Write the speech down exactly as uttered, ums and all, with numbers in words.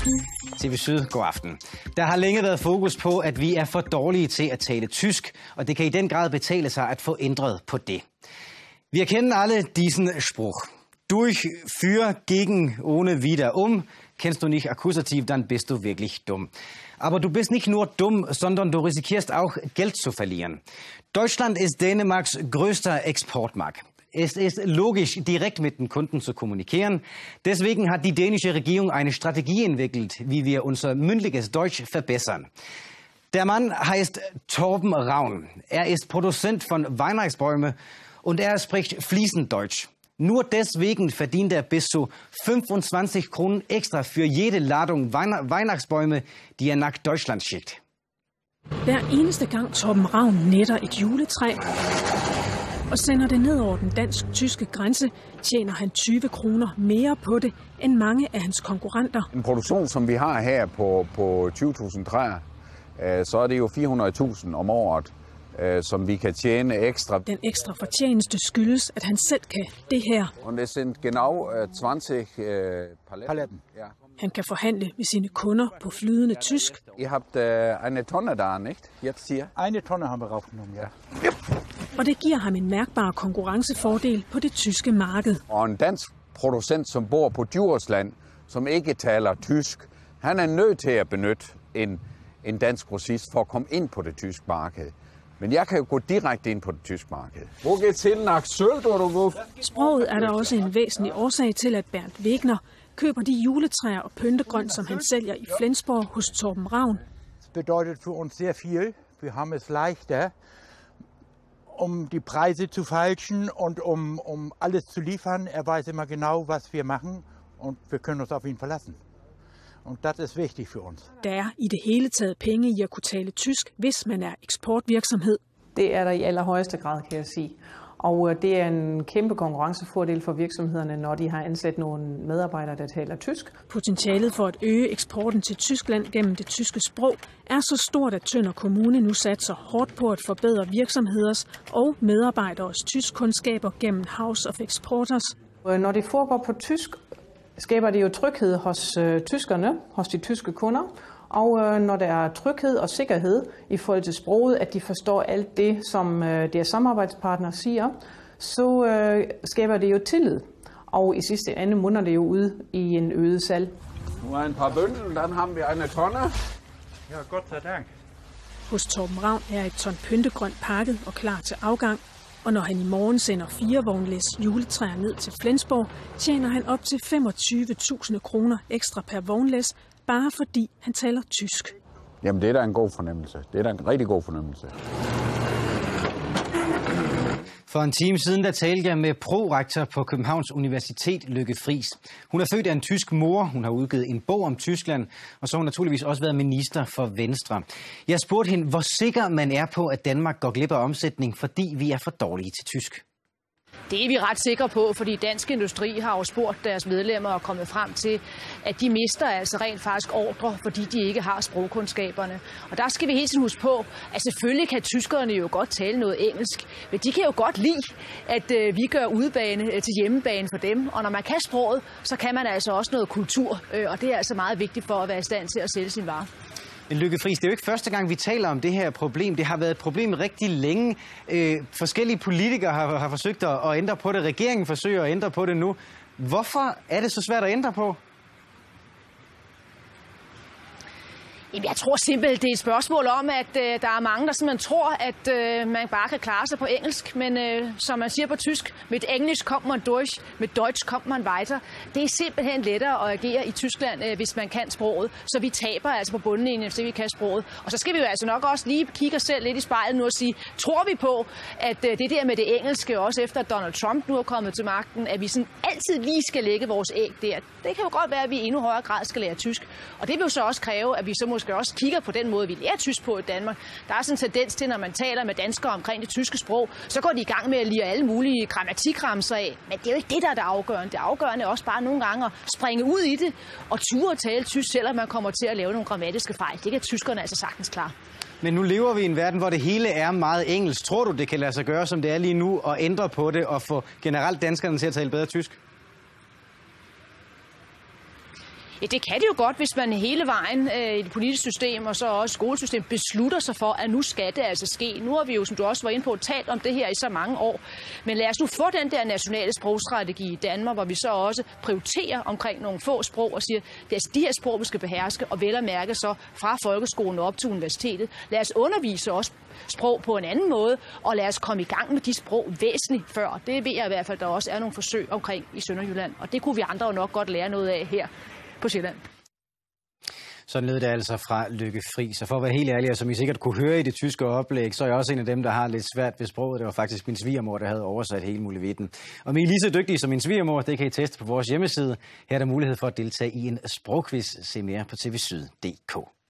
T V Syd, god aften. Der har længe været fokus på, at vi er for dårlige til at tale tysk, og det kan i den grad betale sig at få ændret på det. Wir kennen alle diesen Spruch. Durch, für, gegen, ohne, wieder, um. Kennst du nicht Akkusativ, dann bist du wirklich dumm. Aber du bist nicht nur dumm, sondern du riskierst auch Geld zu verlieren. Deutschland ist Dänemarks größter Exportmarkt. Es ist logisch, direkt mit den Kunden zu kommunizieren. Deswegen hat die dänische Regierung eine Strategie entwickelt, wie wir unser mündliches Deutsch verbessern. Der Mann heißt Torben Raun. Er ist Produzent von Weihnachtsbäume und er spricht fließend Deutsch. Nur deswegen verdient er bis zu fünfundzwanzig Kronen extra für jede Ladung Weihnachtsbäume, die er nach Deutschland schickt. Hver eneste gang Torben Raun netter et juletræ og sender det ned over den dansk-tyske grænse, tjener han tyve kroner mere på det end mange af hans konkurrenter. En produktion, som vi har her på, på tyve tusind træer, så er det jo fire hundrede tusind om året, som vi kan tjene ekstra. Den ekstra fortjeneste skyldes, at han selv kan det her. Und es sind genau zwanzig Paletten. Ja. Han kan forhandle med sine kunder på flydende tysk. Ihr habt eine Tonne da, nicht? Jetzt hier? Eine Tonne haben wir raufgenommen, ja. Yep. Og det giver ham en mærkbar konkurrencefordel på det tyske marked. Og en dansk producent, som bor på Djursland, som ikke taler tysk, han er nødt til at benytte en, en dansk grossist for at komme ind på det tyske marked. Men jeg kan jo gå direkte ind på det tyske marked. Hvor geht's hin nach Sylt oder wo? Sproget er der også en væsentlig årsag til, at Bernd Wegner køber de juletræer og pyntegrønt, som han sælger i Flensborg hos Torben Raun. Das bedeutet für uns sehr viel. Wir haben es leichter, um die Preise zu falschen und um, um alles zu liefern. Er weiß immer genau, was wir machen und wir können uns auf ihn verlassen. Und das ist wichtig für uns. Der er i det hele taget penge i at kunne tale tysk, hvis man er eksportvirksomhed. Det er der i allerhøjeste grad, kan jeg sige. Og det er en kæmpe konkurrencefordel for virksomhederne, når de har ansat nogle medarbejdere, der taler tysk. Potentialet for at øge eksporten til Tyskland gennem det tyske sprog er så stort, at Tønder Kommune nu satser hårdt på at forbedre virksomheders og medarbejderes tyskkundskaber gennem House of Exporters. Når det foregår på tysk, skaber det jo tryghed hos øh, tyskerne, hos de tyske kunder. Og øh, når der er tryghed og sikkerhed i forhold til sproget, at de forstår alt det, som øh, deres samarbejdspartnere siger, så øh, skaber det jo tillid. Og i sidste ende munder det jo ud i en øget salg. Nu er en par bøndel, dann haben wir eine Tonne. Ja, Gott sei Dank. Hos Torben Raun er et ton pyntegrønt pakket og klar til afgang. Og når han i morgen sender fire vognlæs juletræer ned til Flensborg, tjener han op til femogtyve tusind kroner ekstra per vognlæs, bare fordi han taler tysk. Jamen det er da en god fornemmelse. Det er da en rigtig god fornemmelse. For en time siden der talte jeg med prorektor på Københavns Universitet, Lykke Friis. Hun er født af en tysk mor, hun har udgivet en bog om Tyskland, og så har hun naturligvis også været minister for Venstre. Jeg spurgte hende, hvor sikker man er på, at Danmark går glip af omsætning, fordi vi er for dårlige til tysk. Det er vi ret sikre på, fordi Dansk Industri har jo spurgt deres medlemmer og kommet frem til, at de mister altså rent faktisk ordre, fordi de ikke har sprogkundskaberne. Og der skal vi hele tiden huske på, at selvfølgelig kan tyskerne jo godt tale noget engelsk, men de kan jo godt lide, at øh, vi gør udebane øh, til hjemmebane for dem. Og når man kan sproget, så kan man altså også noget kultur, øh, og det er altså meget vigtigt for at være i stand til at sælge sin vare. Lykke Friis, det er jo ikke første gang, vi taler om det her problem. Det har været et problem rigtig længe. Øh, forskellige politikere har, har forsøgt at, at ændre på det. Regeringen forsøger at ændre på det nu. Hvorfor er det så svært at ændre på? Jeg tror simpelthen, det er et spørgsmål om, at øh, der er mange, der simpelthen tror, at øh, man bare kan klare sig på engelsk. Men øh, som man siger på tysk, med engelsk kommer man durch, med deutsch kommer man weiter. Det er simpelthen lettere at agere i Tyskland, øh, hvis man kan sproget. Så vi taber altså på bundlinjen, hvis vi kan sproget. Og så skal vi jo altså nok også lige kigge os selv lidt i spejlet nu og sige, tror vi på, at øh, det der med det engelske, også efter Donald Trump nu er kommet til magten, at vi sådan altid lige skal lægge vores æg der. Det kan jo godt være, at vi i endnu højere grad skal lære tysk. Og det vil jo så også kræve, at vi så måske også kigger på den måde, vi lærer tysk på i Danmark. Der er sådan en tendens til, når man taler med danskere omkring det tyske sprog, så går de i gang med at lire alle mulige grammatikramser af. Men det er jo ikke det, der er det afgørende. Det afgørende er også bare nogle gange at springe ud i det og ture at tale tysk, selvom man kommer til at lave nogle grammatiske fejl. Det kan tyskerne altså sagtens klare. Men nu lever vi i en verden, hvor det hele er meget engelsk. Tror du, det kan lade sig gøre, som det er lige nu, og ændre på det og få generelt danskerne til at tale bedre tysk? Ja, det kan det jo godt, hvis man hele vejen øh, i det politiske system og så også skolesystem beslutter sig for, at nu skal det altså ske. Nu har vi jo, som du også var inde på, talt om det her i så mange år. Men lad os nu få den der nationale sprogstrategi i Danmark, hvor vi så også prioriterer omkring nogle få sprog og siger, det er altså de her sprog, vi skal beherske, og vel at mærke så fra folkeskolen op til universitetet. Lad os undervise også sprog på en anden måde, og lad os komme i gang med de sprog væsentligt før. Det ved jeg i hvert fald, der også er nogle forsøg omkring i Sønderjylland, og det kunne vi andre jo nok godt lære noget af her på Sjælland. Sådan lød det altså fra Lykke Friis. Og for at være helt ærlig, og som I sikkert kunne høre i det tyske oplæg, så er jeg også en af dem, der har lidt svært ved sproget. Det var faktisk min svigermor, der havde oversat hele muligheden. Og I er lige så dygtige som min svigermor, det kan I teste på vores hjemmeside. Her er der mulighed for at deltage i en sprogquiz. Se mere på t v syd punktum d k.